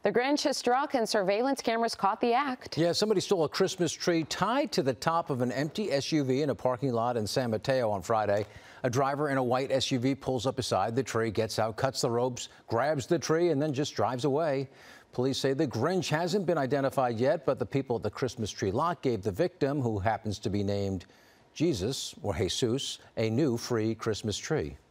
The Grinch has struck and surveillance cameras caught the act. Yeah, somebody stole a Christmas tree tied to the top of an empty SUV in a parking lot in San Mateo on Friday. A driver in a white SUV pulls up beside the tree, gets out, cuts the ropes, grabs the tree, and then just drives away. Police say the Grinch hasn't been identified yet, but the people at the Christmas tree lot gave the victim, who happens to be named Jesus or Jesus, a new free Christmas tree.